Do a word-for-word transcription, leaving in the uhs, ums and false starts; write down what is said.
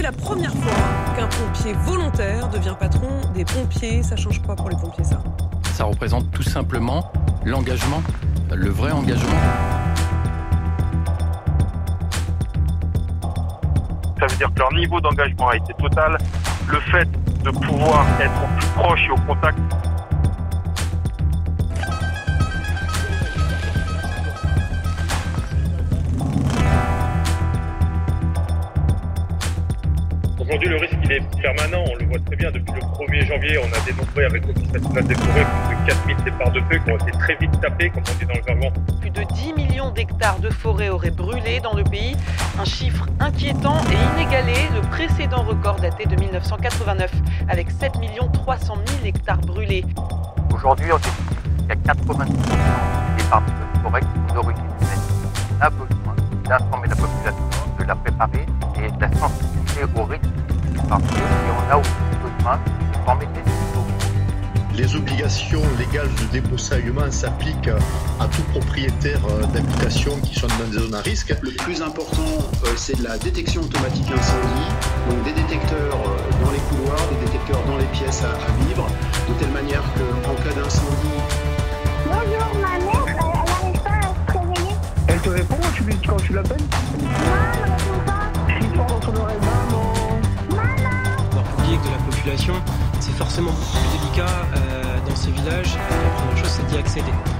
la première fois qu'un pompier volontaire devient patron des pompiers. Ça change quoi pour les pompiers, ça? Ça représente tout simplement l'engagement, le vrai engagement. Ça veut dire que leur niveau d'engagement a été total. Le fait de pouvoir être au plus proche et au contact. Aujourd'hui, le risque il est permanent, on le voit très bien. Depuis le premier janvier, on a dénombré avec l'Office national des forêts plus de quatre mille départs de feu qui ont été très vite tapés, comme on dit dans le jargon. Plus de dix millions d'hectares de forêt auraient brûlé dans le pays, un chiffre inquiétant et inégalé. Le précédent record daté de mille neuf cent quatre-vingt-neuf, avec sept millions trois cent mille hectares brûlés. Aujourd'hui, on estime qu'il y a quatre-vingt-dix pour cent des départs de feu de forêt qui sont d'origine humaine. On a besoin d'informer la population, de la préparer et de la sensibiliser au risque. Et on a aussi besoin de former des citoyens. Les obligations légales de débroussaillement s'appliquent à tout propriétaire d'habitation qui sont dans des zones à risque. Le plus important, c'est la détection automatique incendie, donc des détecteurs dans les couloirs, des détecteurs dans les pièces à, à vivre, de telle manière qu'en cas d'incendie... Bonjour, ma mère, elle n'arrive pas à se réveiller. Elle te répond quand tu, quand tu l'appelles? Non, elle ne répond pas. Il sort dans ton oreille, maman. De la population, c'est forcément beaucoup plus délicat euh, dans ces villages. La première chose, c'est d'y accéder.